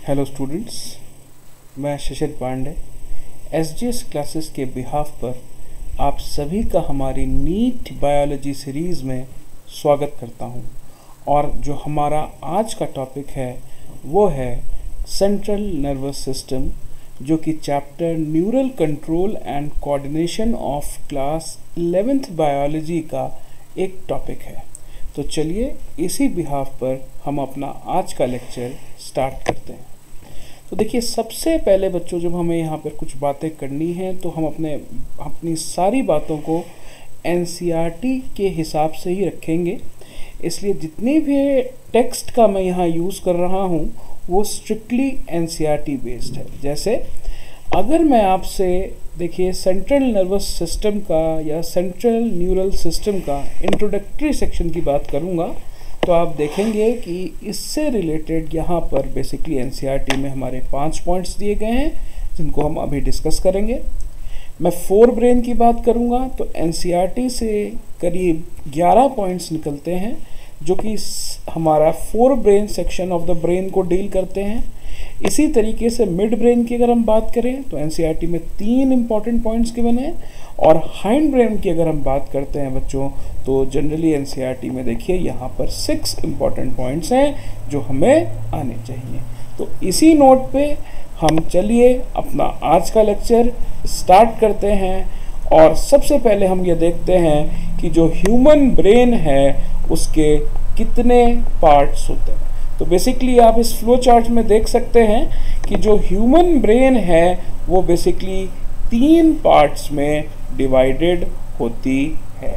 Hello students, मैं Shishir Pandey SGS classes के behalf पर आप सभी का हमारी नीट बायोलॉजी सीरीज़ में स्वागत करता हूं। और जो हमारा आज का टॉपिक है वो है सेंट्रल नर्वस सिस्टम, जो कि chapter neural control and coordination of class 11th biology का एक टॉपिक है। तो चलिए इसी बिहाफ पर हम अपना आज का लेक्चर स्टार्ट करते हैं। तो देखिए, सबसे पहले बच्चों, जब हमें यहाँ पर कुछ बातें करनी हैं तो हम अपनी सारी बातों को एनसीईआरटी के हिसाब से ही रखेंगे। इसलिए जितनी भी टेक्स्ट का मैं यहाँ यूज़ कर रहा हूँ वो स्ट्रिक्टली एनसीईआरटी बेस्ड है। जैसे अगर मैं आपसे देखिए सेंट्रल नर्वस सिस्टम का या सेंट्रल न्यूरल सिस्टम का इंट्रोडक्टरी सेक्शन की बात करूँगा तो आप देखेंगे कि इससे रिलेटेड यहाँ पर बेसिकली एनसीईआरटी में हमारे 5 पॉइंट्स दिए गए हैं जिनको हम अभी डिस्कस करेंगे। मैं फोर ब्रेन की बात करूँगा तो एनसीईआरटी से करीब 11 पॉइंट्स निकलते हैं जो कि हमारा fore brain section of the brain को डील करते हैं। इसी तरीके से मिड ब्रेन की अगर हम बात करें तो एनसीईआरटी में 3 इंपॉर्टेंट पॉइंट्स गिवन हैं। और हाइंड ब्रेन की अगर हम बात करते हैं बच्चों तो जनरली एनसीईआरटी में देखिए यहाँ पर 6 इंपॉर्टेंट पॉइंट्स हैं जो हमें आने चाहिए। तो इसी नोट पे हम चलिए अपना आज का लेक्चर स्टार्ट करते हैं। और सबसे पहले हम ये देखते हैं कि जो ह्यूमन ब्रेन है उसके कितने पार्ट्स होते हैं। तो बेसिकली आप इस फ्लो चार्ट में देख सकते हैं कि जो ह्यूमन ब्रेन है वो बेसिकली 3 पार्ट्स में डिवाइडेड होती है।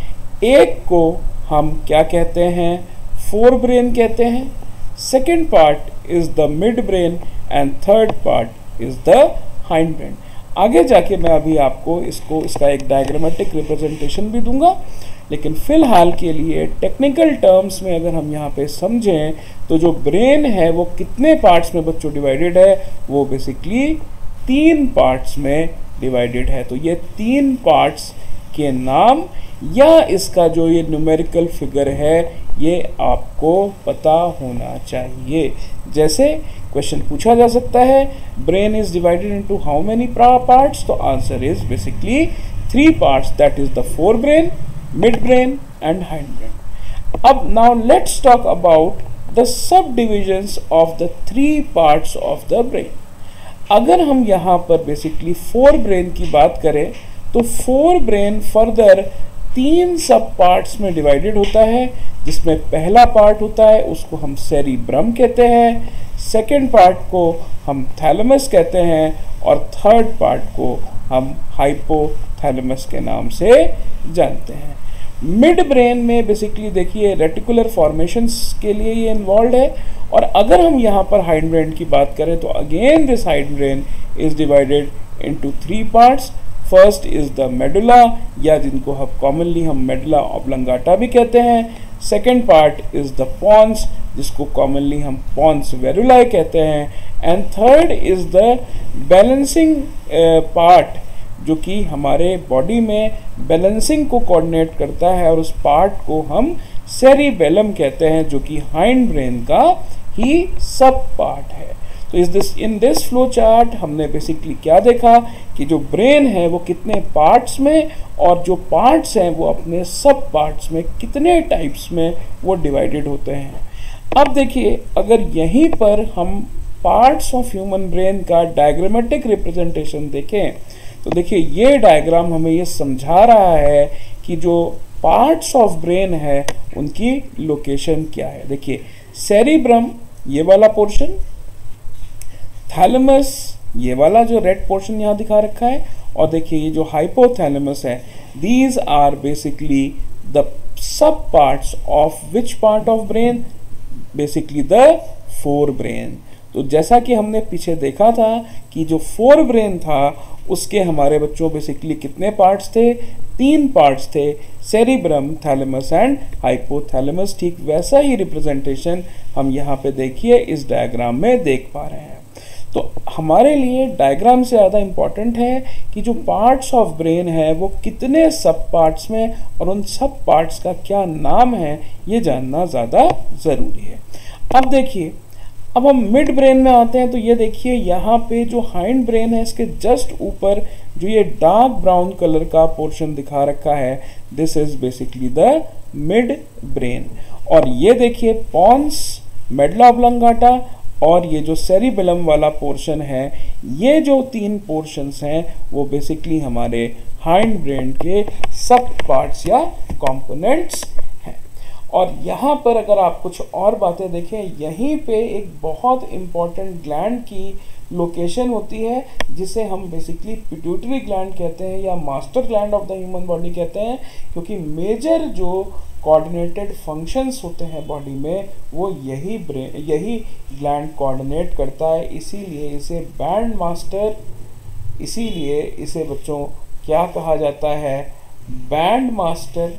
एक को हम क्या कहते हैं, फोर ब्रेन कहते हैं। Second part is the mid brain and third part is the hind brain. आगे जाके मैं अभी आपको इसका एक डायग्रामेटिक रिप्रेजेंटेशन भी दूंगा, लेकिन फिलहाल के लिए टेक्निकल टर्म्स में अगर हम यहाँ पे समझें तो जो ब्रेन है वो कितने पार्ट्स में बच्चों डिवाइडेड है, वो बेसिकली 3 पार्ट्स में डिवाइडेड है। तो ये 3 पार्ट्स के नाम या इसका जो ये न्यूमेरिकल फिगर है ये आपको पता होना चाहिए। जैसे क्वेश्चन पूछा जा सकता है, brain is divided into how many parts, तो answer is basically 3 parts, that is the fore brain, mid brain and hind brain. अब now let's talk about the subdivisions of the 3 parts of the brain. अगर हम यहाँ पर basically fore brain की बात करें तो फोर ब्रेन फर्दर 3 सब पार्ट्स में डिवाइडेड होता है, जिसमें पहला पार्ट होता है उसको हम सेरिब्रम कहते हैं, सेकेंड पार्ट को हम थैलेमस कहते हैं और थर्ड पार्ट को हम हाइपोथैलेमस के नाम से जानते हैं। मिड ब्रेन में बेसिकली देखिए रेटिकुलर फॉर्मेशंस के लिए ये इन्वॉल्व है। और अगर हम यहाँ पर हाइंड ब्रेन की बात करें तो again this hind brain is divided into 3 parts. First is the medulla, या जिनको हम कॉमनली मेडुला ऑब्लंगाटा भी कहते हैं। Second part is the pons, जिसको कॉमनली हम पॉन्स वेरुलाe कहते हैं। And third is the balancing part, जो कि हमारे बॉडी में बैलेंसिंग को कोऑर्डिनेट करता है, और उस पार्ट को हम सेरिबेलम कहते हैं, जो कि हाइंड ब्रेन का ही सब पार्ट है। तो इन दिस फ्लो चार्ट हमने बेसिकली क्या देखा कि जो ब्रेन है वो कितने पार्ट्स में, और जो पार्ट्स हैं वो अपने सब पार्ट्स में कितने टाइप्स में वो डिवाइडेड होते हैं। अब देखिए, अगर यहीं पर हम पार्ट्स ऑफ ह्यूमन ब्रेन का डायग्रामेटिक रिप्रेजेंटेशन देखें तो देखिए ये डायग्राम हमें ये समझा रहा है कि जो पार्ट्स ऑफ ब्रेन है उनकी लोकेशन क्या है। देखिए सेरिब्रम ये वाला पोर्शन, थैलेमस ये वाला जो रेड पोर्शन यहाँ दिखा रखा है, और देखिए ये जो हाइपोथैलेमस है, these are basically the sub parts of which part of brain, basically the fore brain. तो जैसा कि हमने पीछे देखा था कि जो फोर ब्रेन था उसके हमारे बच्चों बेसिकली कितने पार्ट्स थे, 3 पार्ट्स थे, सेरिब्रम, थैलेमस एंड हाइपोथैलेमस। ठीक वैसा ही रिप्रेजेंटेशन हम यहाँ पे देखिए इस डायग्राम में देख पा रहे हैं। तो हमारे लिए डायग्राम से ज़्यादा इम्पॉर्टेंट है कि जो पार्ट्स ऑफ ब्रेन है वो कितने सब पार्ट्स में, और उन सब पार्ट्स का क्या नाम है ये जानना ज़्यादा ज़रूरी है। अब देखिए, अब हम मिड ब्रेन में आते हैं, तो ये देखिए यहाँ पे जो हाइंड ब्रेन है इसके जस्ट ऊपर जो ये डार्क ब्राउन कलर का पोर्शन दिखा रखा है, this is basically the mid brain. और ये देखिए पॉन्स, मेडुला ऑब्लोंगाटा और ये जो सेरिबेलम वाला पोर्शन है, ये जो तीन पोर्शंस हैं वो बेसिकली हमारे हाइंड ब्रेन के सब पार्ट्स या कंपोनेंट्स हैं। और यहाँ पर अगर आप कुछ और बातें देखें, यहीं पे एक बहुत इम्पॉर्टेंट ग्लैंड की लोकेशन होती है जिसे हम बेसिकली पिट्यूटरी ग्लैंड कहते हैं या master gland of the human body कहते हैं, क्योंकि मेजर जो कोऑर्डिनेटेड फंक्शंस होते हैं बॉडी में वो यही ग्लैंड कोऑर्डिनेट करता है। इसीलिए इसे बैंड मास्टर, इसीलिए इसे बच्चों क्या कहा जाता है, बैंड मास्टर,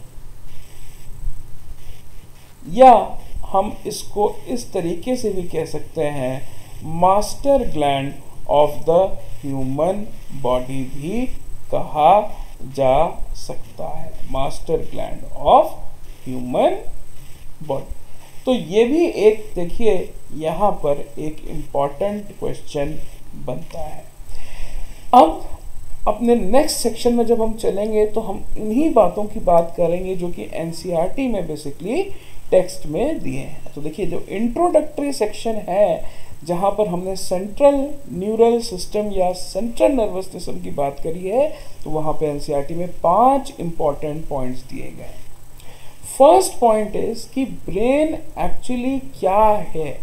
या हम इसको इस तरीके से भी कह सकते हैं master gland of the human body भी कहा जा सकता है, master gland of human body. तो ये भी एक देखिए यहाँ पर एक इम्पॉर्टेंट क्वेश्चन बनता है। अब अपने नेक्स्ट सेक्शन में जब हम चलेंगे तो हम इन्हीं बातों की बात करेंगे जो कि एनसीईआरटी में बेसिकली टेक्स्ट में दिए हैं। तो देखिए जो इंट्रोडक्टरी सेक्शन है जहाँ पर हमने सेंट्रल न्यूरल सिस्टम या सेंट्रल नर्वस सिस्टम की बात करी है, तो वहाँ पे एनसीईआरटी में 5 इंपॉर्टेंट पॉइंट्स दिए गए। फर्स्ट पॉइंट इज कि ब्रेन एक्चुअली क्या है।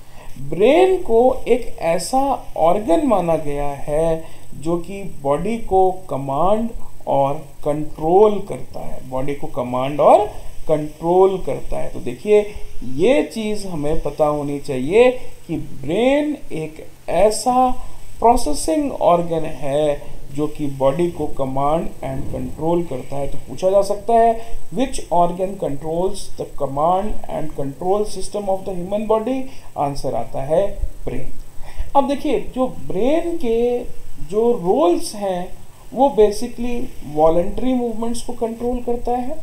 ब्रेन को एक ऐसा ऑर्गन माना गया है जो कि बॉडी को कमांड और कंट्रोल करता है, बॉडी को कमांड और कंट्रोल करता है। तो देखिए ये चीज़ हमें पता होनी चाहिए कि ब्रेन एक ऐसा प्रोसेसिंग ऑर्गन है जो कि बॉडी को कमांड एंड कंट्रोल करता है। तो पूछा जा सकता है which organ controls the command and control system of the human body, answer आता है ब्रेन। अब देखिए जो ब्रेन के जो रोल्स हैं वो बेसिकली वॉलंटरी मूवमेंट्स को कंट्रोल करता है,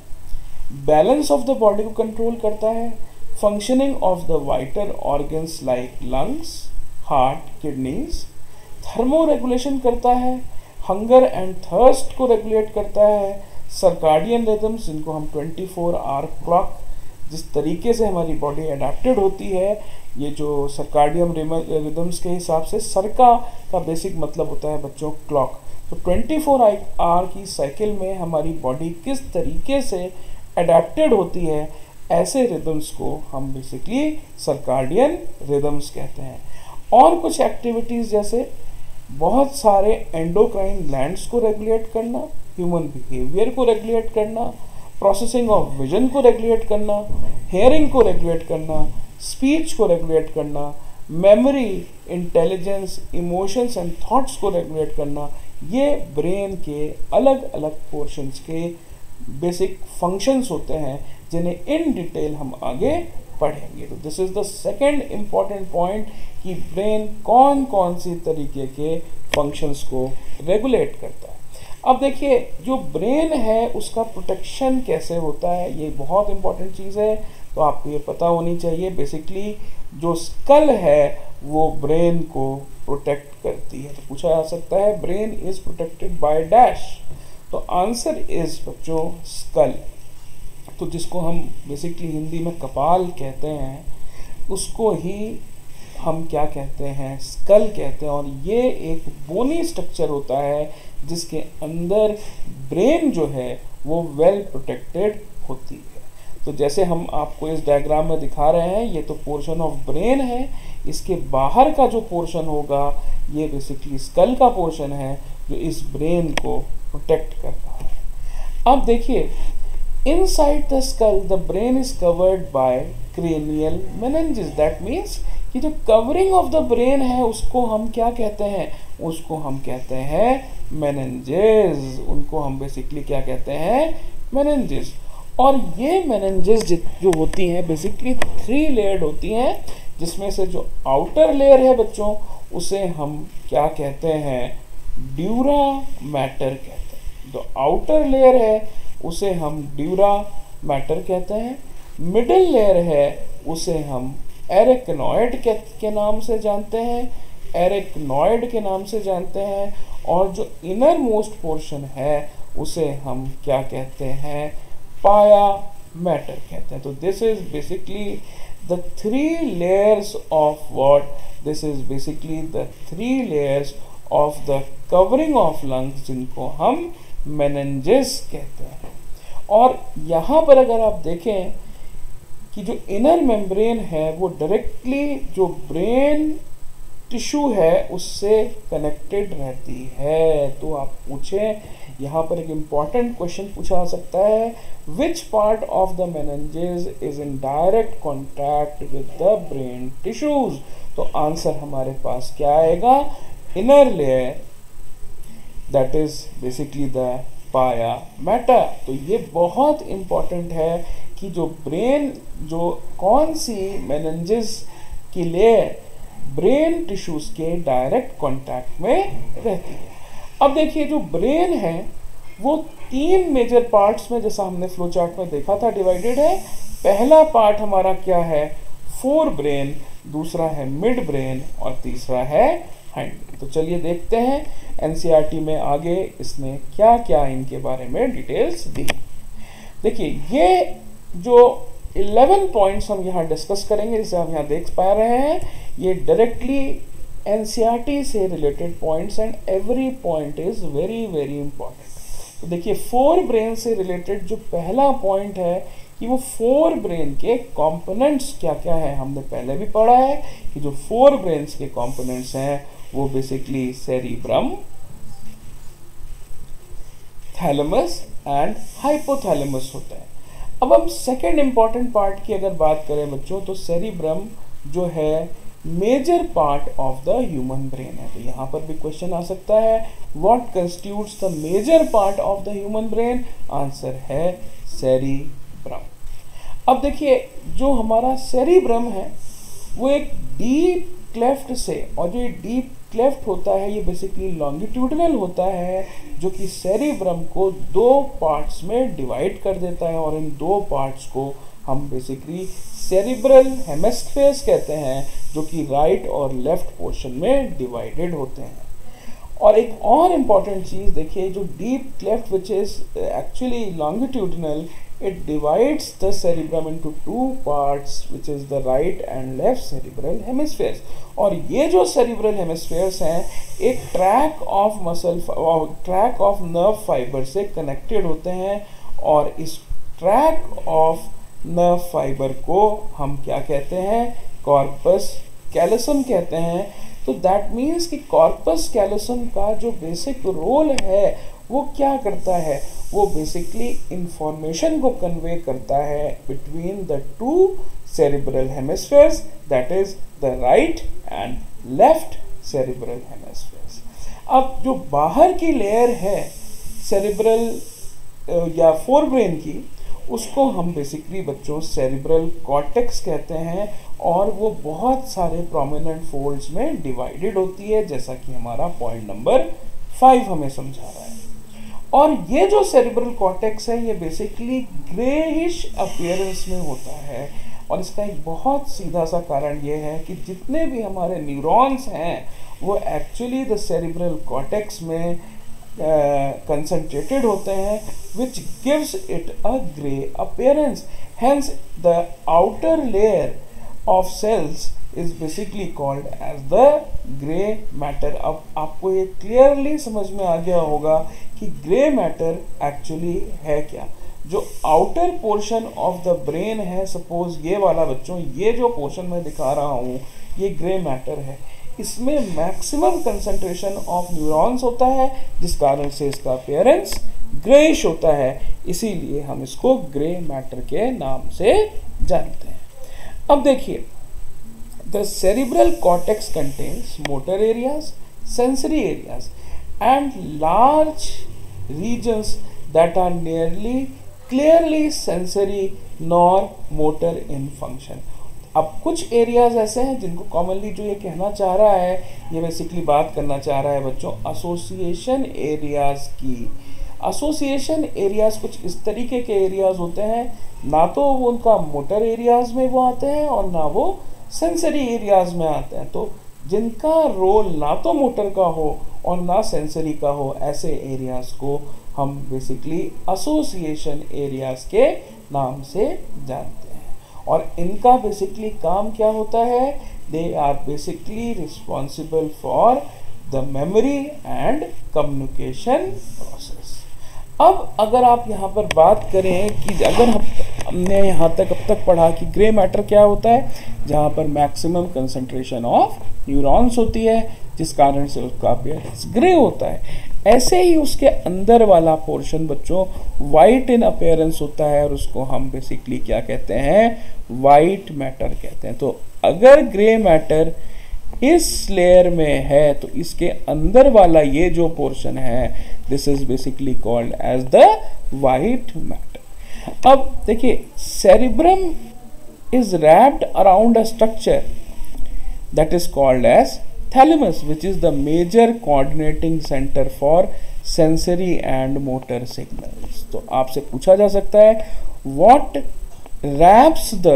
बैलेंस ऑफ द बॉडी को कंट्रोल करता है, functioning of the vital organs like lungs, heart, kidneys, thermo regulation करता है, हंगर एंड थर्स्ट को रेगुलेट करता है, सर्काडियन रिदम्स जिनको हम 24 आवर क्लॉक, जिस तरीके से हमारी बॉडी अडेप्टेड होती है, ये जो सर्काडियन रिदम्स के हिसाब से, सर्का का बेसिक मतलब होता है बच्चों क्लॉक। तो 24 आवर की साइकिल में हमारी बॉडी किस तरीके से अडेप्टेड होती है, ऐसे रिदम्स को हम बेसिकली सर्काडियन रिदम्स कहते हैं। और कुछ एक्टिविटीज़ जैसे बहुत सारे एंडोक्राइन ग्लैंड्स को रेगुलेट करना, ह्यूमन बिहेवियर को रेगुलेट करना, प्रोसेसिंग ऑफ विजन को रेगुलेट करना, हेयरिंग को रेगुलेट करना, स्पीच को रेगुलेट करना, memory, intelligence, emotions and thoughts को रेगुलेट करना, ये ब्रेन के अलग अलग पोर्शंस के बेसिक फंक्शंस होते हैं जिन्हें इन डिटेल हम आगे पढ़ेंगे। तो this is the second important point कि ब्रेन कौन कौन सी तरीके के फंक्शंस को रेगुलेट करता है। अब देखिए जो ब्रेन है उसका प्रोटेक्शन कैसे होता है, ये बहुत इंपॉर्टेंट चीज़ है, तो आपको ये पता होनी चाहिए। बेसिकली जो स्कल है वो ब्रेन को प्रोटेक्ट करती है। तो पूछा जा सकता है brain is protected by dash, तो आंसर इज बच्चों स्कल। तो जिसको हम बेसिकली हिंदी में कपाल कहते हैं उसको ही हम क्या कहते हैं, स्कल कहते हैं। और ये एक बोनी स्ट्रक्चर होता है जिसके अंदर ब्रेन जो है वो वेल प्रोटेक्टेड होती है। तो जैसे हम आपको इस डायग्राम में दिखा रहे हैं, ये तो पोर्शन ऑफ ब्रेन है, इसके बाहर का जो पोर्शन होगा ये बेसिकली स्कल का पोर्शन है जो इस ब्रेन को प्रोटेक्ट कर रहा है। अब देखिए inside the skull the brain is covered by cranial meninges, that means कि जो कवरिंग ऑफ द ब्रेन है उसको हम क्या कहते हैं, उसको हम कहते हैं मेनिंजेस, उनको हम बेसिकली क्या कहते हैं, मेनिंजेस। और ये मेनिंजेस जो होती हैं बेसिकली 3 लेयर्ड होती हैं, जिसमें से जो आउटर लेयर है बच्चों उसे हम क्या कहते हैं, ड्यूरा मैटर कहते हैं। जो आउटर लेयर है उसे हम ड्यूरा मैटर कहते हैं, मिडिल लेयर है उसे हम एरेक्नॉइड के नाम से जानते हैं, एरेक्नॉइड के नाम से जानते हैं, और जो इनर मोस्ट पोर्शन है उसे हम क्या कहते हैं, पाया मैटर कहते हैं। तो this is basically the three layers of what, this is basically the three layers of the covering of lungs जिनको हम meninges कहते हैं। और यहाँ पर अगर आप देखें कि जो इनर मेम्ब्रेन है वो डायरेक्टली जो ब्रेन टिश्यू है उससे कनेक्टेड रहती है। तो आप पूछें, यहाँ पर एक इम्पॉर्टेंट क्वेश्चन पूछा जा सकता है, which part of the meninges is in direct contact with the brain tissues. तो आंसर हमारे पास क्या आएगा, inner layer, that is basically the pia matter. तो ये बहुत इम्पॉर्टेंट है कि जो ब्रेन, जो कौन सी मेनिंजेस की लेयर ब्रेन टिश्यूज के डायरेक्ट कांटेक्ट में रहती है। अब देखिए जो ब्रेन है वो 3 मेजर पार्ट्स में, जैसा हमने फ्लो चार्ट में देखा था, डिवाइडेड है। पहला पार्ट हमारा क्या है, फोर ब्रेन, दूसरा है मिड ब्रेन और तीसरा है हाइंड। तो चलिए देखते हैं एनसीईआरटी में आगे इसने क्या क्या इनके बारे में डिटेल्स दी। देखिए ये जो 11 पॉइंट्स हम यहाँ डिस्कस करेंगे, जैसे हम यहाँ देख पा रहे हैं, ये डायरेक्टली एनसीईआरटी से related points and every point is very very important. तो देखिए फोर ब्रेन से रिलेटेड जो पहला पॉइंट है कि वो फोर ब्रेन के कंपोनेंट्स क्या क्या है। हमने पहले भी पढ़ा है कि जो फोर ब्रेन्स के कंपोनेंट्स हैं वो basically cerebrum, thalamus and hypothalamus होता है। अब हम सेकेंड इंपॉर्टेंट पार्ट की अगर बात करें बच्चों, तो सेरिब्रम जो है major part of the human brain है। तो यहाँ पर भी क्वेश्चन आ सकता है, what constitutes the major part of the human brain. Answer है सेरिब्रम। अब देखिए जो हमारा सेरिब्रम है वो एक डीप क्लेफ्ट से, और जो डीप क्लेफ्ट होता है ये बेसिकली लॉन्गिट्यूडनल होता है, जो कि सेरिब्रम को 2 पार्ट्स में डिवाइड कर देता है, और इन 2 पार्ट्स को हम बेसिकली सेरिब्रल हेमिस्फीयर्स कहते हैं, जो कि राइट और लेफ्ट पोर्शन में डिवाइडेड होते हैं। और एक और इम्पॉर्टेंट चीज़ देखिए, जो deep cleft which is actually longitudinal, it divides the cerebrum into 2 parts which is the right and left cerebral hemispheres। और ये जो cerebral hemispheres हैं एक track of muscle, track of nerve fibre से कनेक्टेड होते हैं, और इस ट्रैक ऑफ नर्व फाइबर को हम क्या कहते हैं, कॉर्पस कैलोसम कहते हैं। तो दैट मीन्स कि कॉर्पस कैलोसम का जो बेसिक रोल है वो क्या करता है, वो बेसिकली इंफॉर्मेशन को कन्वे करता है between the 2 cerebral hemispheres, that is the right and left cerebral hemispheres. अब जो बाहर की लेयर है सेरिब्रल या फोर ब्रेन की, उसको हम बेसिकली बच्चों सेरिब्रल कॉर्टेक्स कहते हैं, और वो बहुत सारे प्रोमिनेंट फोल्ड्स में डिवाइडेड होती है, जैसा कि हमारा पॉइंट नंबर 5 हमें समझा रहा है। और ये जो सेरिब्रल कॉर्टेक्स है ये बेसिकली ग्रेइश अपीयरेंस में होता है, और इसका एक बहुत सीधा सा कारण ये है कि जितने भी हमारे न्यूरॉन्स हैं वो एक्चुअली द सेरिब्रल कॉर्टेक्स में कंसंट्रेटेड होते हैं, which gives it a gray appearance. Hence, the outer layer of cells is basically called as the gray matter। अब आपको ये क्लियरली समझ में आ गया होगा कि ग्रे मैटर एक्चुअली है क्या। जो outer portion of the brain है, सपोज ये वाला बच्चों, ये जो पोर्शन मैं दिखा रहा हूँ ये ग्रे मैटर है, इसमें मैक्सिमम कंसंट्रेशन ऑफ न्यूरॉन्स होता है, जिस कारण से इसका अपीयरेंस ग्रेइश होता है, इसीलिए हम इसको ग्रे मैटर के नाम से जानते हैं। अब देखिए, the cerebral cortex contains motor areas, sensory areas and large regions that are nearly clearly sensory nor motor in function. अब कुछ एरियाज ऐसे हैं जिनको कॉमनली जो ये कहना चाह रहा है, ये बेसिकली बात करना चाह रहा है बच्चों एसोसिएशन एरियाज की। एसोसिएशन एरियाज कुछ इस तरीके के एरियाज होते हैं, ना तो वो उनका मोटर एरियाज में वो आते हैं और ना वो सेंसरी एरियाज में आते हैं। तो जिनका रोल ना तो मोटर का हो और ना सेंसरी का हो, ऐसे एरियाज को हम बेसिकली एसोसिएशन एरियाज के नाम से जानते हैं। और इनका बेसिकली काम क्या होता है? They are basically responsible for the memory and communication process. अब अगर आप यहाँ पर बात करें कि अगर हमने यहाँ तक अब तक पढ़ा कि ग्रे मैटर क्या होता है, जहाँ पर मैक्सिमम कंसंट्रेशन ऑफ न्यूरॉन्स होती है, जिस कारण से उसका अपीयरेंस ग्रे होता है। ऐसे ही उसके अंदर वाला पोर्शन बच्चों वाइट इन अपीयरेंस होता है, और उसको हम बेसिकली क्या कहते हैं? वाइट मैटर कहते हैं। तो अगर ग्रे मैटर इस लेयर में है तो इसके अंदर वाला ये जो पोर्शन है, this is basically called as the white matter. अब देखिए, cerebrum is wrapped around a structure that is called as thalamus, which is the major coordinating center for sensory and motor signals। तो आपसे पूछा जा सकता है what wraps the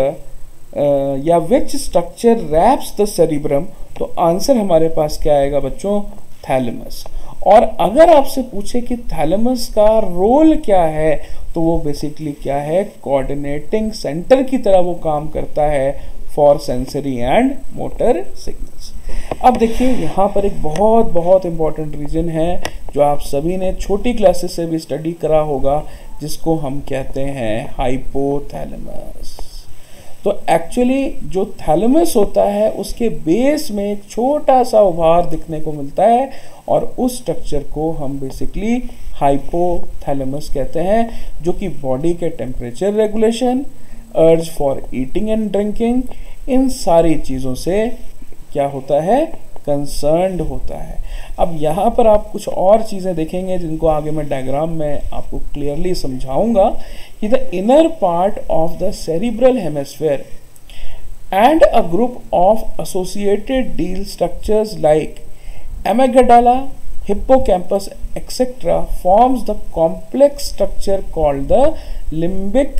या which structure wraps the cerebrum, तो आंसर हमारे पास क्या आएगा बच्चों? थैलेमस। और अगर आपसे पूछे कि थैलेमस का रोल क्या है, तो वो बेसिकली क्या है? कोऑर्डिनेटिंग सेंटर की तरह वो काम करता है for sensory and motor signals. अब देखिए, यहाँ पर एक बहुत बहुत इंपॉर्टेंट रीजन है जो आप सभी ने छोटी क्लासेस से भी स्टडी करा होगा, जिसको हम कहते हैं हाइपोथैलेमस। तो एक्चुअली जो थैलेमस होता है उसके बेस में एक छोटा सा उभार दिखने को मिलता है, और उस स्ट्रक्चर को हम बेसिकली हाइपोथैलेमस कहते हैं, जो कि बॉडी के temperature regulation, urge for eating and drinking, इन सारी चीज़ों से क्या होता है? कंसर्न्ड होता है। अब यहाँ पर आप कुछ और चीज़ें देखेंगे जिनको आगे मैं डायग्राम में आपको क्लियरली समझाऊंगा कि the inner part of the cerebral hemisphere and a group of associated deal structures like amygdala, hippocampus etcetera forms the complex structure called the limbic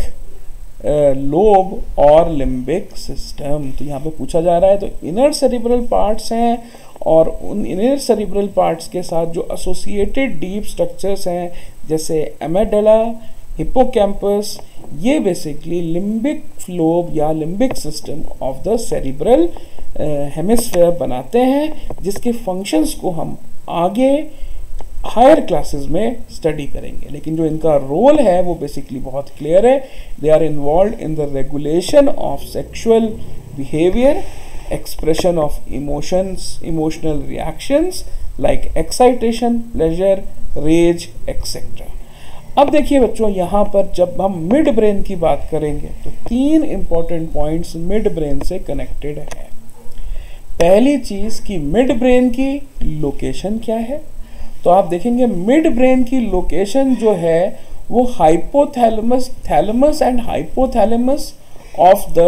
lobe और लिम्बिक सिस्टम। तो यहाँ पे पूछा जा रहा है, तो इनर सेरिब्रल पार्ट्स हैं, और उन इनर सेरिब्रल पार्ट्स के साथ जो एसोसिएटेड डीप स्ट्रक्चर्स हैं जैसे एमिगडाला, हिप्पोकैम्पस, ये बेसिकली लिम्बिक लोब या limbic system of the cerebral hemisphere बनाते हैं, जिसके फंक्शंस को हम आगे हायर क्लासेस में स्टडी करेंगे। लेकिन जो इनका रोल है वो बेसिकली बहुत क्लियर है। They are involve in the regulation of sexual behaviour, expression of emotions, emotional reactions like excitation, pleasure, rage, etc. अब देखिए बच्चों, यहाँ पर जब हम मिड ब्रेन की बात करेंगे तो 3 इंपॉर्टेंट पॉइंट्स मिड ब्रेन से कनेक्टेड है। पहली चीज कि मिड ब्रेन की लोकेशन क्या है, तो आप देखेंगे मिड ब्रेन की लोकेशन जो है वो hypothalamus, thalamus and hypothalamus of the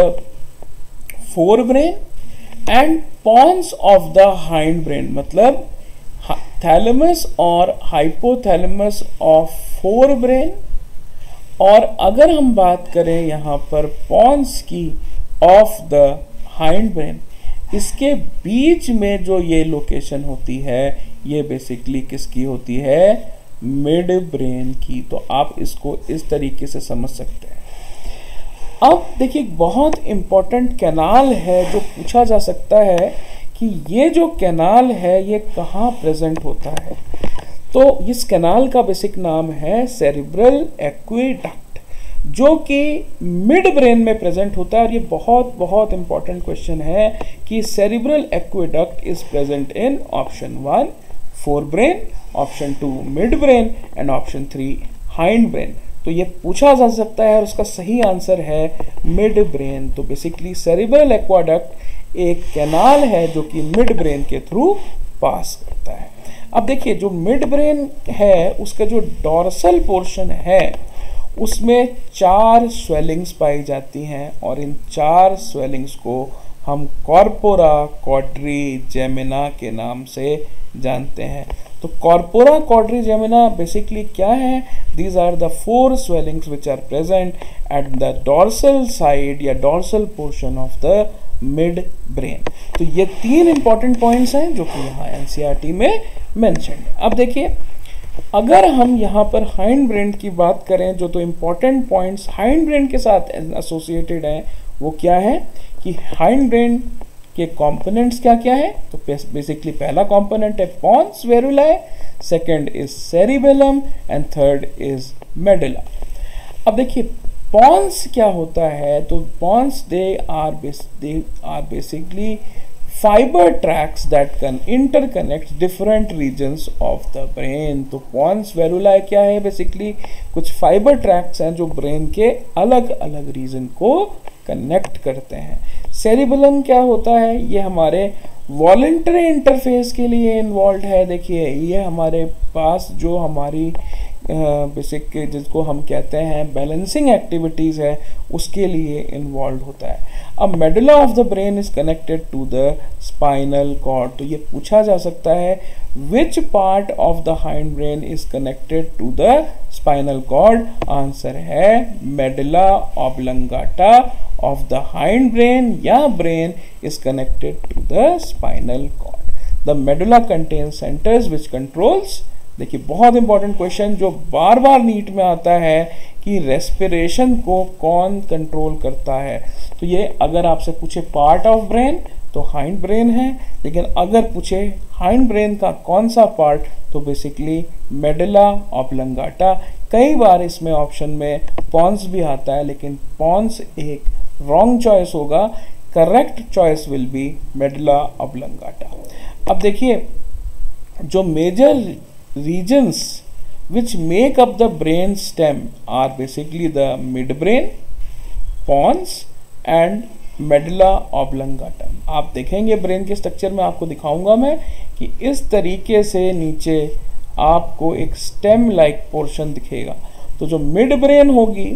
fore brain and pons of the hind brain, मतलब थैलेमस और हाइपोथैलेमस ऑफ फोर ब्रेन। और अगर हम बात करें यहाँ पर पॉन्स की ऑफ द हाइंड ब्रेन, इसके बीच में जो ये लोकेशन होती है ये बेसिकली किसकी होती है? मिड ब्रेन की। तो आप इसको इस तरीके से समझ सकते हैं। अब देखिए, बहुत इंपॉर्टेंट कैनाल है जो पूछा जा सकता है कि ये जो कैनाल है ये कहाँ प्रेजेंट होता है। तो इस कैनाल का बेसिक नाम है सेरिब्रल एक्वेडक्ट, जो कि मिड ब्रेन में प्रेजेंट होता है। और ये बहुत बहुत इंपॉर्टेंट क्वेश्चन है कि cerebral aqueduct is present in option 1 fore brain, option 2 mid brain and option 3 hind brain. तो ये पूछा जा सकता है और उसका सही आंसर है मिड ब्रेन। तो बेसिकली सेरिब्रल एक्वाडक्ट एक कैनाल है जो कि मिड ब्रेन के थ्रू पास करता है। अब देखिए, जो मिड ब्रेन है उसका जो डॉर्सल पोर्शन है उसमें 4 स्वेलिंग्स पाई जाती हैं, और इन 4 स्वेलिंग्स को हम कॉर्पोरा क्वाड्रिजेमिना के नाम से जानते हैं। तो कॉर्पोरा क्वाड्रिजेमिना बेसिकली क्या है? These are the 4 swellings which are present at the dorsal side या dorsal portion of the mid brain. तो ये 3 इंपॉर्टेंट पॉइंट्स हैं जो कि यहाँ एनसीईआरटी में मेंशन है। अब देखिए, अगर हम यहाँ पर हाइंड ब्रेन की बात करें, जो तो इम्पॉर्टेंट पॉइंट्स हाइंड ब्रेन के साथ एसोसिएटेड हैं वो क्या है कि हाइंड ब्रेन के कंपोनेंट्स क्या क्या है। तो बेसिकली पहला कंपोनेंट है pons varolii, second is cerebellum and third is medulla. अब देखिए पॉन्स क्या होता है, तो pons they are basically fibre tracts that can interconnect different regions of the brain. तो पॉन्स वेरुलाe क्या है, बेसिकली कुछ फाइबर ट्रैक्स हैं जो ब्रेन के अलग अलग रीजन को कनेक्ट करते हैं। सेरिबेलम क्या होता है, ये हमारे वॉलंटरी इंटरफेस के लिए इन्वॉल्व है। देखिए ये हमारे पास जो हमारी बेसिक जिसको हम कहते हैं बैलेंसिंग एक्टिविटीज़ है उसके लिए इन्वॉल्व होता है। अब medulla of the brain is connected to the spinal cord. तो ये पूछा जा सकता है which part of the hind brain is connected to the spinal cord. Answer है medulla oblongata of the hind brain या brain is connected to the spinal cord. The medulla contains centers which controls, देखिए बहुत important question जो बार बार NEET में आता है कि respiration को कौन कंट्रोल करता है। तो ये अगर आपसे पूछे पार्ट ऑफ ब्रेन तो हाइंड ब्रेन है, लेकिन अगर पूछे हाइंड ब्रेन का कौन सा पार्ट तो बेसिकली मेडुला ऑब्लंगाटा। कई बार इसमें ऑप्शन में पॉन्स भी आता है, लेकिन पॉन्स एक रॉन्ग चॉइस होगा। Correct choice will be medulla oblongata. अब देखिए जो major regions which make up the brain stem are basically the mid brain, pons and medulla oblongata. आप देखेंगे ब्रेन के स्ट्रक्चर में आपको दिखाऊंगा मैं कि इस तरीके से नीचे आपको एक स्टेम लाइक पोर्शन दिखेगा। तो जो मिड ब्रेन होगी,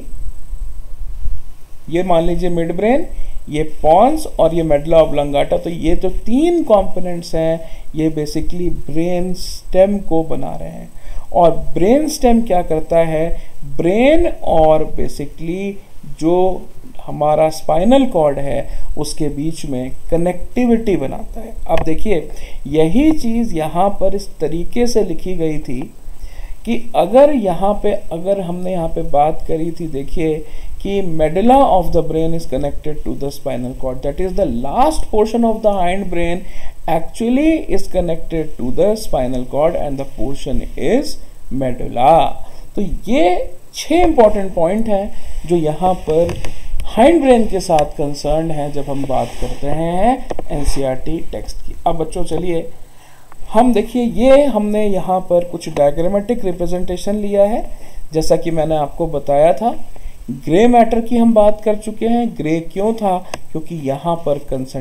ये मान लीजिए मिड ब्रेन, ये पॉन्स और ये मेडुला ऑब्लंगाटा। तो ये जो 3 कंपोनेंट्स हैं ये बेसिकली ब्रेन स्टेम को बना रहे हैं। और ब्रेन स्टेम क्या करता है, ब्रेन और बेसिकली जो हमारा स्पाइनल कॉर्ड है उसके बीच में कनेक्टिविटी बनाता है। अब देखिए यही चीज़ यहाँ पर इस तरीके से लिखी गई थी कि अगर हमने यहाँ पे बात करी थी, देखिए कि medulla of the brain is connected to the spinal cord, that is the last portion of the hind brain actually is connected to the spinal cord and the portion is medulla. तो ये 6 important point हैं जो यहाँ पर hind brain के साथ concern है जब हम बात करते हैं एनसीईआरटी टेक्स्ट की। अब बच्चों चलिए हम देखिए, ये हमने यहाँ पर कुछ डायग्रामेटिक रिप्रेजेंटेशन लिया है। जैसा कि मैंने आपको बताया था ग्रे मैटर की हम बात कर चुके हैं। ग्रे क्यों था, क्योंकि यहाँ पर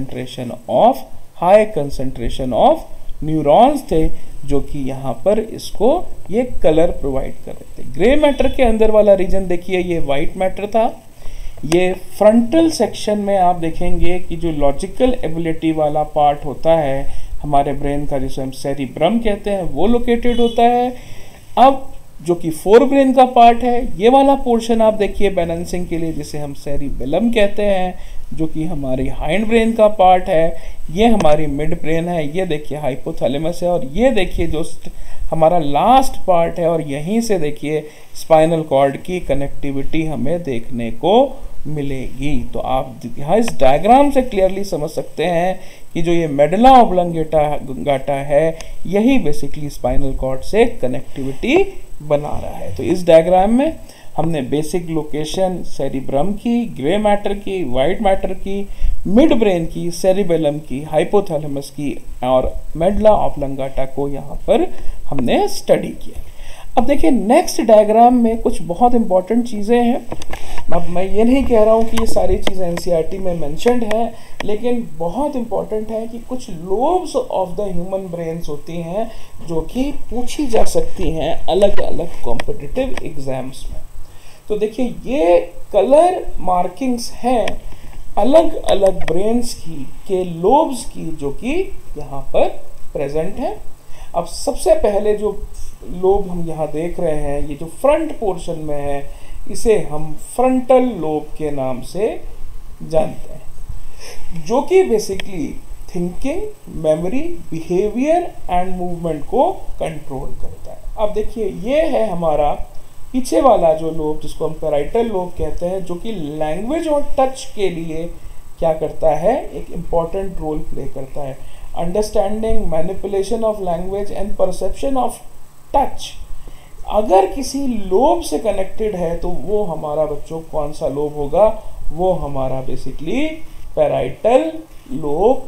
हाई कंसंट्रेशन ऑफ न्यूरॉन्स थे जो कि यहाँ पर इसको ये कलर प्रोवाइड कर रहे थे। ग्रे मैटर के अंदर वाला रीजन देखिए ये वाइट मैटर था। ये फ्रंटल सेक्शन में आप देखेंगे कि जो लॉजिकल एबिलिटी वाला पार्ट होता है हमारे ब्रेन का, जिसे हम सेरिब्रम कहते हैं, वो लोकेटेड होता है। अब जो कि फोर ब्रेन का पार्ट है, ये वाला पोर्शन आप देखिए बैलेंसिंग के लिए, जिसे हम सेरिबेलम कहते हैं, जो कि हमारी हाइंड ब्रेन का पार्ट है। ये हमारी मिड ब्रेन है, ये देखिए हाइपोथैलेमस है, और ये देखिए जो हमारा लास्ट पार्ट है, और यहीं से देखिए स्पाइनल कॉर्ड की कनेक्टिविटी हमें देखने को मिलेगी। तो आप यहाँ इस डायग्राम से क्लियरली समझ सकते हैं कि जो ये मेडुला ऑब्लंगाटा है यही बेसिकली स्पाइनल कॉर्ड से कनेक्टिविटी बना रहा है। तो इस डायग्राम में हमने बेसिक लोकेशन सेरिब्रम की, ग्रे मैटर की, वाइट मैटर की, मिड ब्रेन की, सेरिबेलम की, हाइपोथैलेमस की और मेडुला ऑब्लंगाटा को यहाँ पर हमने स्टडी किया। अब देखिए नेक्स्ट डायग्राम में कुछ बहुत इंपॉर्टेंट चीज़ें हैं। अब मैं ये नहीं कह रहा हूँ कि ये सारी चीज़ें एनसीईआरटी में मेंशन्ड है, लेकिन बहुत इंपॉर्टेंट है कि कुछ lobes of the human brains होती हैं जो कि पूछी जा सकती हैं अलग अलग कॉम्पिटिटिव एग्जाम्स में। तो देखिए ये कलर मार्किंग्स हैं अलग अलग ब्रेन्स की के लोब्स की जो कि यहाँ पर प्रेजेंट है। अब सबसे पहले जो लोब हम यहाँ देख रहे हैं, ये जो फ्रंट पोर्शन में है, इसे हम फ्रंटल लोब के नाम से जानते हैं। जो कि basically thinking, memory, behaviour and movement को कंट्रोल करता है। अब देखिए ये है हमारा पीछे वाला जो लोब जिसको हम पैराइटल लोब कहते हैं, जो कि लैंग्वेज और टच के लिए क्या करता है, एक इम्पॉर्टेंट रोल प्ले करता है। Understanding, manipulation of language and perception of touch अगर किसी लोब से कनेक्टेड है तो वो हमारा बच्चों कौन सा लोब होगा, वो हमारा बेसिकली पैराइटल लोब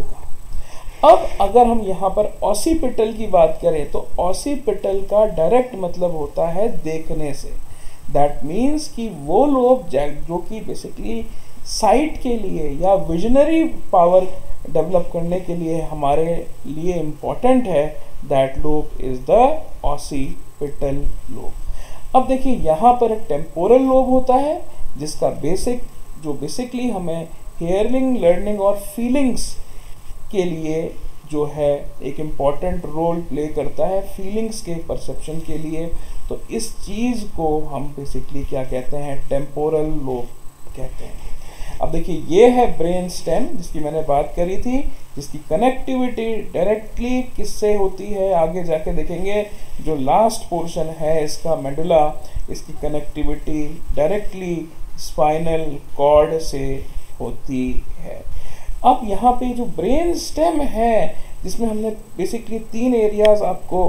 होगा। अब अगर हम यहाँ पर ऑसिपिटल की बात करें तो ऑसिपिटल का डायरेक्ट मतलब होता है देखने से। दैट मीन्स कि वो लोब जो कि बेसिकली साइट के लिए या विजनरी पावर डेवलप करने के लिए हमारे लिए इम्पॉर्टेंट है, that lobe is the occipital lobe. अब देखिए यहाँ पर एक टेम्पोरल लोब होता है जिसका बेसिकली हमें हियरिंग, लर्निंग और फीलिंग्स के लिए जो है एक इम्पॉर्टेंट रोल प्ले करता है, फीलिंग्स के परसेप्शन के लिए। तो इस चीज़ को हम बेसिकली क्या कहते हैं, टेम्पोरल लोब कहते हैं। अब देखिए ये है ब्रेन स्टेम जिसकी मैंने बात करी थी, जिसकी कनेक्टिविटी डायरेक्टली किससे होती है आगे जाके देखेंगे। जो लास्ट पोर्शन है इसका मेडुला, इसकी कनेक्टिविटी डायरेक्टली स्पाइनल कॉर्ड से होती है। अब यहाँ पे जो ब्रेन स्टेम है जिसमें हमने बेसिकली 3 एरियाज आपको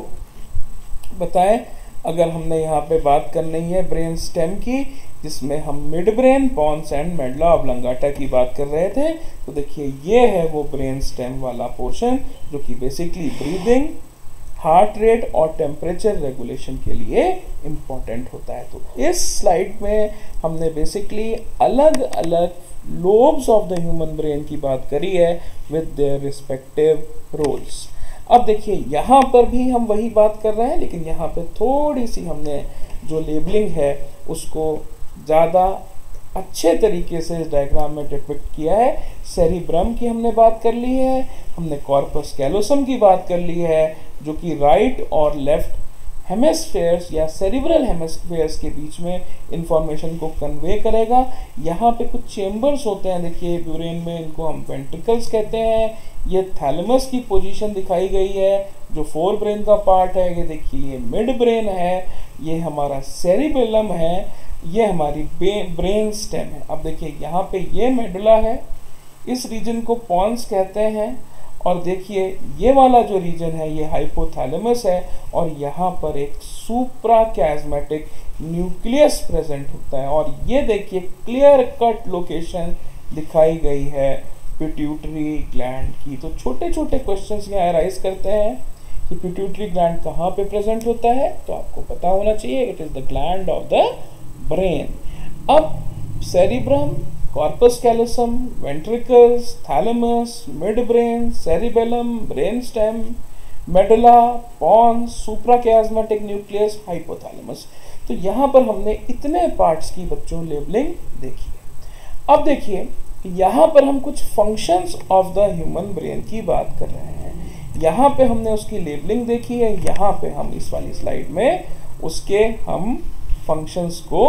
बताए। अगर हमने यहाँ पे बात करनी है ब्रेन स्टेम की, जिसमें हम mid brain, pons and medulla oblongata की बात कर रहे थे, तो देखिए ये है वो ब्रेन स्टेम वाला पोर्शन जो कि बेसिकली ब्रीदिंग, हार्ट रेट और टेम्परेचर रेगुलेशन के लिए इम्पॉर्टेंट होता है। तो इस स्लाइड में हमने बेसिकली अलग अलग lobes of the human brain की बात करी है विद देयर रिस्पेक्टिव रोल्स। अब देखिए यहाँ पर भी हम वही बात कर रहे हैं, लेकिन यहाँ पे थोड़ी सी हमने जो लेबलिंग है उसको ज़्यादा अच्छे तरीके से इस डायग्राम में डिपिक्ट किया है। सेरिब्रम की हमने बात कर ली है, हमने कॉर्पस कैलोसम की बात कर ली है जो कि राइट और लेफ्ट हेमिस्फेयर्स या सेरिब्रल हेमिस्फेयर्स के बीच में इंफॉर्मेशन को कन्वे करेगा। यहाँ पे कुछ चेम्बर्स होते हैं, देखिए ब्रेन में, इनको हम वेंट्रिकल्स कहते हैं। ये थैलेमस की पोजीशन दिखाई गई है जो फोर ब्रेन का पार्ट है। ये देखिए ये मिड ब्रेन है, ये हमारा सेरिबेलम है, ये हमारी ब्रेन स्टेम है। अब देखिए यहाँ पे ये मेडुला है, इस रीजन को पॉन्स कहते हैं, और देखिए ये वाला जो रीजन है ये हाइपोथैलेमस है, और यहाँ पर एक सुप्राकैज़्मेटिक न्यूक्लियस प्रेजेंट होता है। और ये देखिए क्लियर कट लोकेशन दिखाई गई है पिट्यूटरी ग्लैंड की। तो छोटे छोटे क्वेश्चंस यहाँ अराइज करते हैं कि पिट्यूटरी ग्लैंड कहाँ पे प्रेजेंट होता है, तो आपको पता होना चाहिए it is the gland of the brain. अब cerebrum, corpus callosum, ventricles, thalamus, mid brain, cerebellum, brain stem, medulla, pons, suprachiasmatic nucleus, hypothalamus. तो यहाँ पर हमने इतने पार्ट्स की बच्चों लेबलिंग देखी है। अब देखिए यहाँ पर हम कुछ functions of the human brain की बात कर रहे हैं। यहाँ पे हमने उसकी लेबलिंग देखी है, यहाँ पे हम इस वाली स्लाइड में उसके हम फंक्शंस को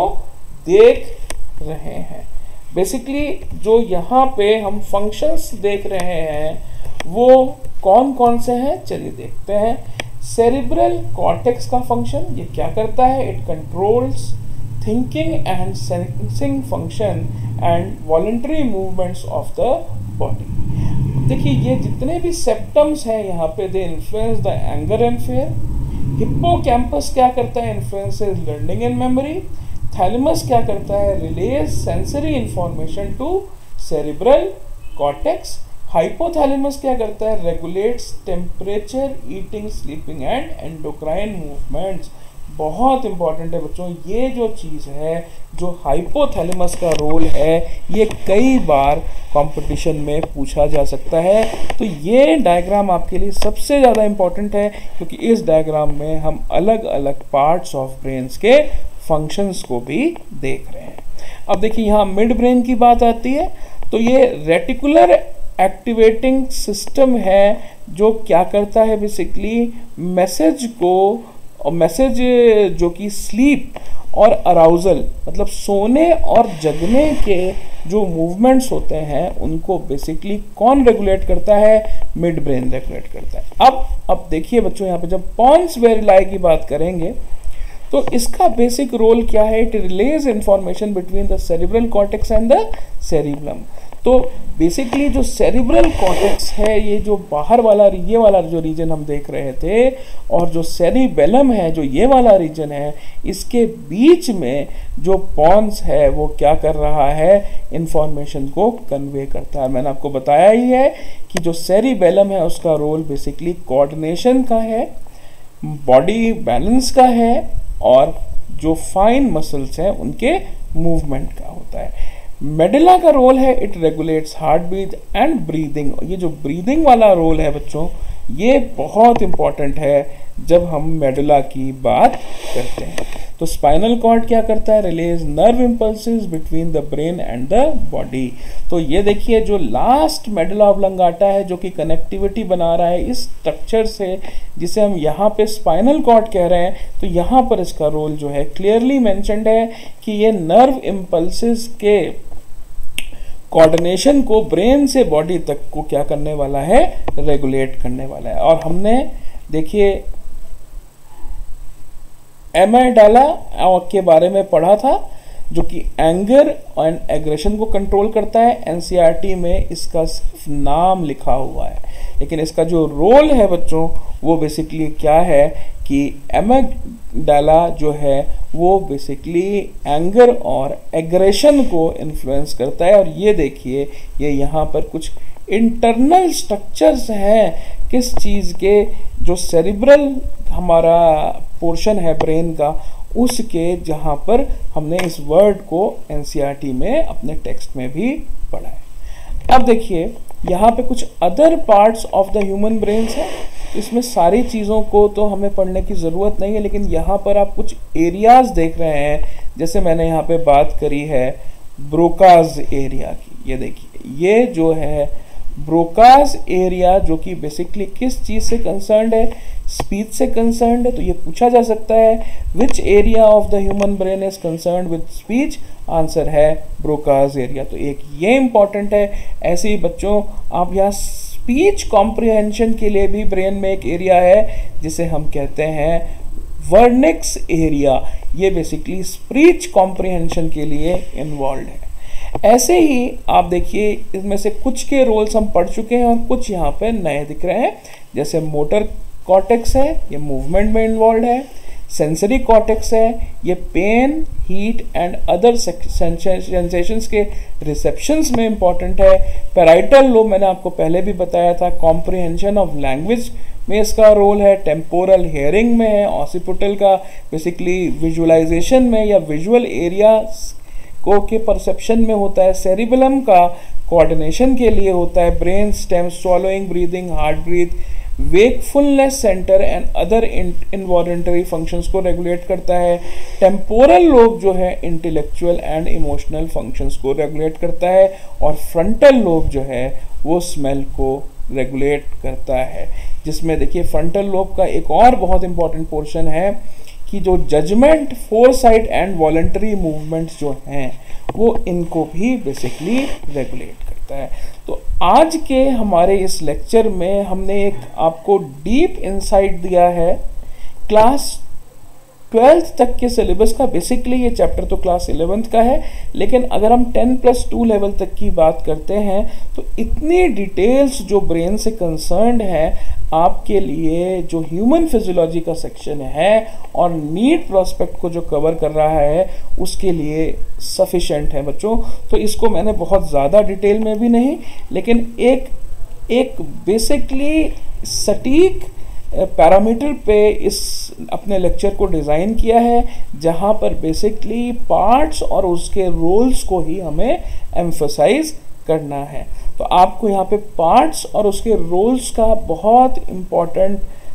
देख रहे हैं। बेसिकली जो यहाँ पे हम फंक्शंस देख रहे हैं वो कौन कौन से हैं, चलिए देखते हैं। सेरिब्रल कॉर्टेक्स का फंक्शन, ये क्या करता है, it controls thinking and sensing function and voluntary movements of the body. देखिए ये जितने भी सेप्टम्स हैं यहाँ पे, they influence the anger and fear. Hippocampus क्या करता है, influences learning and memory. Thalamus क्या करता है, relays sensory information to cerebral cortex. Hypothalamus क्या करता है, regulates temperature, eating, sleeping and endocrine movements. बहुत इंपॉर्टेंट है बच्चों, ये जो चीज़ है, जो हाइपोथैलेमस का रोल है, ये कई बार कंपटीशन में पूछा जा सकता है। तो ये डायग्राम आपके लिए सबसे ज़्यादा इंपॉर्टेंट है क्योंकि इस डायग्राम में हम अलग अलग पार्ट्स ऑफ ब्रेन्स के फंक्शंस को भी देख रहे हैं। अब देखिए यहाँ मिड ब्रेन की बात आती है, तो ये रेटिकुलर एक्टिवेटिंग सिस्टम है जो क्या करता है, बेसिकली मैसेज को और मैसेज जो कि स्लीप और अराउजल मतलब सोने और जगने के जो मूवमेंट्स होते हैं उनको बेसिकली कौन रेगुलेट करता है? मिड ब्रेन रेगुलेट करता है। अब देखिए बच्चों, यहाँ पे जब पॉन्स वेरिलाई की बात करेंगे तो इसका बेसिक रोल क्या है? It relays information between the cerebral cortex and the cerebellum. तो बेसिकली जो सेरिब्रल कॉर्टेक्स है, ये जो बाहर वाला ये वाला जो रीजन हम देख रहे थे, और जो सेरिबेलम है जो ये वाला रीजन है, इसके बीच में जो पॉन्स है वो क्या कर रहा है? इंफॉर्मेशन को कन्वे करता है। मैंने आपको बताया ही है कि जो सेरिबेलम है उसका रोल बेसिकली कोऑर्डिनेशन का है, बॉडी बैलेंस का है, और जो फाइन मसल्स हैं उनके मूवमेंट का होता है। मेडुला का रोल है, it regulates heart beat and breathing. ये जो ब्रीदिंग वाला रोल है बच्चों, ये बहुत इंपॉर्टेंट है जब हम मेडुला की बात करते हैं। तो स्पाइनल कॉर्ड क्या करता है? Release nerve impulses between the brain and the body. तो ये देखिए जो लास्ट मेडुला ऑब्लंगाटा है जो कि कनेक्टिविटी बना रहा है इस स्ट्रक्चर से, जिसे हम यहाँ पे स्पाइनल कॉर्ड कह रहे हैं, तो यहाँ पर इसका रोल जो है क्लियरली मेंशन्ड है कि ये नर्व इम्पल्सेस के कोऑर्डिनेशन को ब्रेन से बॉडी तक को क्या करने वाला है? रेगुलेट करने वाला है। और हमने देखिए एमिगडाला के बारे में पढ़ा था जो कि एंगर एंड एग्रेशन को कंट्रोल करता है। एनसीईआरटी में इसका सिर्फ नाम लिखा हुआ है, लेकिन इसका जो रोल है बच्चों वो बेसिकली क्या है कि एमिगडाला जो है वो बेसिकली एंगर और एग्रेशन को इन्फ्लुएंस करता है। और ये देखिए ये यहाँ पर कुछ इंटरनल स्ट्रक्चर्स हैं किस चीज़ के? जो सेरिब्रल हमारा पोर्शन है ब्रेन का, उसके, जहाँ पर हमने इस वर्ड को एनसीईआरटी में अपने टेक्स्ट में भी पढ़ा है। अब देखिए यहाँ पे कुछ other parts of the human brains है। इसमें सारी चीज़ों को तो हमें पढ़ने की ज़रूरत नहीं है, लेकिन यहाँ पर आप कुछ एरियाज देख रहे हैं। जैसे मैंने यहाँ पे बात करी है ब्रोकाज एरिया की। ये देखिए ये जो है ब्रोकाज एरिया जो कि बेसिकली किस चीज़ से कंसर्न्ड है? स्पीच से कंसर्न्ड है। तो ये पूछा जा सकता है which area of the human brain is concerned with speech? Answer है ब्रोकाज एरिया। तो एक ये इंपॉर्टेंट है। ऐसे ही बच्चों आप यहाँ स्पीच कॉम्प्रिहेंशन के लिए भी ब्रेन में एक एरिया है जिसे हम कहते हैं वर्निक्स एरिया। ये बेसिकली स्पीच कॉम्प्रिहेंशन के लिए इन्वॉल्व है। ऐसे ही आप देखिए इसमें से कुछ के रोल्स हम पढ़ चुके हैं और कुछ यहाँ पे नए दिख रहे हैं। जैसे मोटर कॉर्टेक्स है, ये मूवमेंट में इन्वॉल्व है। सेंसरी कॉर्टेक्स है, ये pain, heat and other sensations के रिसेप्शंस में इंपॉर्टेंट है। पैराइटल लोब मैंने आपको पहले भी बताया था, कॉम्प्रिहेंशन ऑफ लैंग्वेज में इसका रोल है। टेम्पोरल हियरिंग में है। ऑसिपिटल का बेसिकली विजुअलाइजेशन में या विजुअल एरिया को के परसेप्शन में होता है। सेरिबेलम का कोऑर्डिनेशन के लिए होता है। Brain stem swallowing, breathing, heart breath, wakefulness centre and other involuntary functions को रेगुलेट करता है। टेम्पोरल लोब जो है इंटेलेक्चुअल एंड इमोशनल फंक्शंस को रेगुलेट करता है। और फ्रंटल लोब जो है वो स्मेल को रेगुलेट करता है। जिसमें देखिए फ्रंटल लोब का एक और बहुत इंपॉर्टेंट पोर्शन है कि जो judgement, foresight and voluntary movements जो हैं वो इनको भी बेसिकली रेगुलेट करता है। तो आज के हमारे इस लेक्चर में हमने एक आपको डीप इंसाइट दिया है क्लास 12th तक के सिलेबस का। बेसिकली ये चैप्टर तो क्लास 11th का है, लेकिन अगर हम 10+2 लेवल तक की बात करते हैं तो इतनी डिटेल्स जो ब्रेन से कंसर्न्ड है आपके लिए जो ह्यूमन फिजियोलॉजी का सेक्शन है और नीट प्रोस्पेक्ट को जो कवर कर रहा है उसके लिए सफिशेंट है बच्चों। तो इसको मैंने बहुत ज़्यादा डिटेल में भी नहीं, लेकिन एक बेसिकली सटीक पैरामीटर पे इस अपने लेक्चर को डिज़ाइन किया है, जहाँ पर बेसिकली पार्ट्स और उसके रोल्स को ही हमें एम्फसाइज करना है। तो आपको यहाँ पे पार्ट्स और उसके रोल्स का बहुत इम्पॉर्टेंट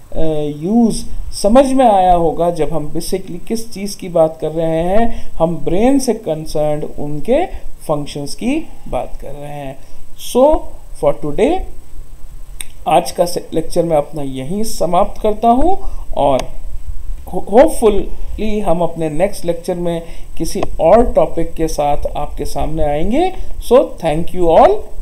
यूज़ समझ में आया होगा जब हम बेसिकली किस चीज़ की बात कर रहे हैं। हम ब्रेन से कंसर्न्ड उनके फंक्शंस की बात कर रहे हैं। सो फॉर टुडे आज का लेक्चर मैं अपना यहीं समाप्त करता हूँ और होपफुली हम अपने नेक्स्ट लेक्चर में किसी और टॉपिक के साथ आपके सामने आएंगे। So thank you all.